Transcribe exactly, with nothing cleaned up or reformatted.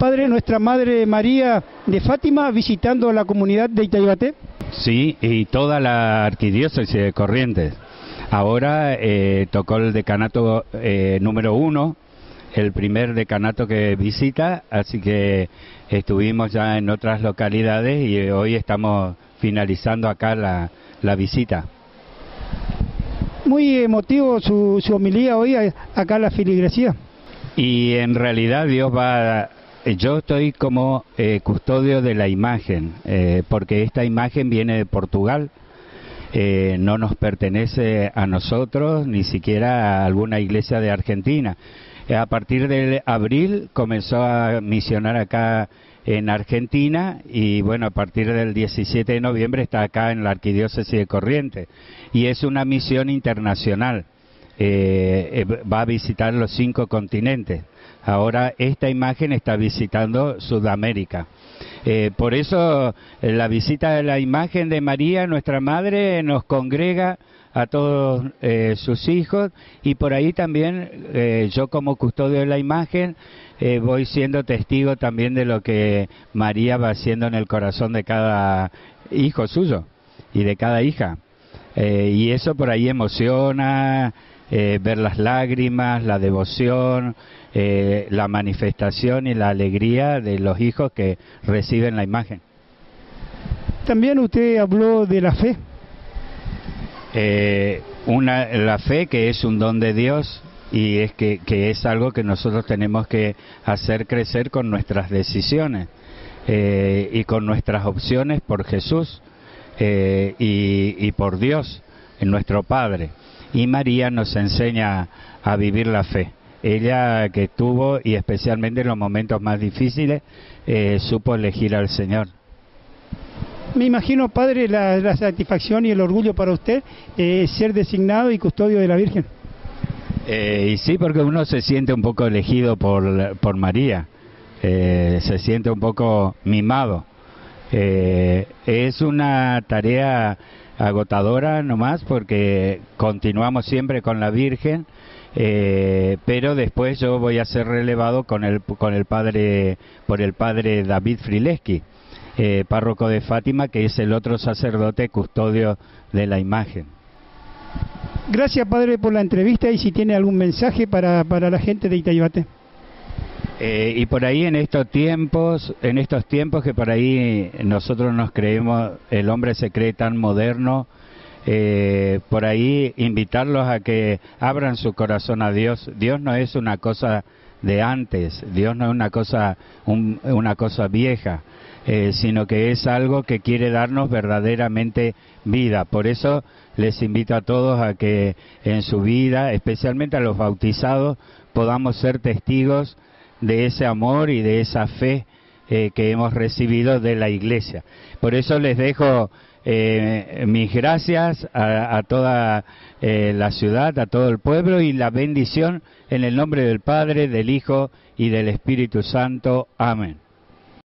Padre, nuestra Madre María de Fátima visitando la comunidad de Itaibate. Sí, y toda la arquidiócesis de Corrientes. Ahora eh, tocó el decanato eh, número uno, el primer decanato que visita, así que estuvimos ya en otras localidades y hoy estamos finalizando acá la, la visita. Muy emotivo su, su homilía hoy acá en la feligresía. Y en realidad Dios va... Yo estoy como eh, custodio de la imagen, eh, porque esta imagen viene de Portugal, eh, no nos pertenece a nosotros, ni siquiera a alguna iglesia de Argentina. Eh, a partir de abril comenzó a misionar acá en Argentina y bueno, a partir del diecisiete de noviembre está acá en la arquidiócesis de Corrientes y es una misión internacional, eh, eh, va a visitar los cinco continentes. Ahora esta imagen está visitando Sudamérica. Eh, por eso eh, la visita de la imagen de María, nuestra Madre, nos congrega a todos eh, sus hijos y por ahí también eh, yo como custodio de la imagen eh, voy siendo testigo también de lo que María va haciendo en el corazón de cada hijo suyo y de cada hija. Eh, y eso por ahí emociona, eh, ver las lágrimas, la devoción, eh, la manifestación y la alegría de los hijos que reciben la imagen. También usted habló de la fe. Eh, una, la fe que es un don de Dios y es que, que es algo que nosotros tenemos que hacer crecer con nuestras decisiones eh, y con nuestras opciones por Jesús eh, y, y por Dios, nuestro Padre. Y María nos enseña a vivir la fe. Ella que tuvo, y especialmente en los momentos más difíciles, eh, supo elegir al Señor. Me imagino, Padre, la, la satisfacción y el orgullo para usted eh, ser designado y custodio de la Virgen. Eh, y sí, porque uno se siente un poco elegido por, por María, eh, se siente un poco mimado. Eh, es una tarea agotadora nomás porque continuamos siempre con la Virgen, eh, pero después yo voy a ser relevado con el, con el padre, por el padre David Frileski. Eh, párroco de Fátima, que es el otro sacerdote custodio de la imagen. Gracias, Padre, por la entrevista y si tiene algún mensaje para, para la gente de Itaibate. Eh, y por ahí en estos tiempos, en estos tiempos que por ahí nosotros nos creemos, el hombre se cree tan moderno, eh, por ahí invitarlos a que abran su corazón a Dios. Dios no es una cosa de antes, Dios no es una cosa, un, una cosa vieja. Eh, sino que es algo que quiere darnos verdaderamente vida. Por eso les invito a todos a que en su vida, especialmente a los bautizados, podamos ser testigos de ese amor y de esa fe eh, que hemos recibido de la Iglesia. Por eso les dejo eh, mis gracias a, a toda eh, la ciudad, a todo el pueblo y la bendición en el nombre del Padre, del Hijo y del Espíritu Santo. Amén.